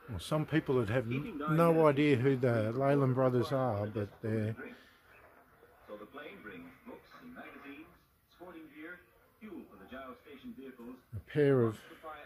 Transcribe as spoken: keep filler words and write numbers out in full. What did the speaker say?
Well, some people would have no idea who the Leyland Brothers are, but they're So the plane brings books and magazines, sporting gear, fuel for the gyro station vehicles, a pair of supply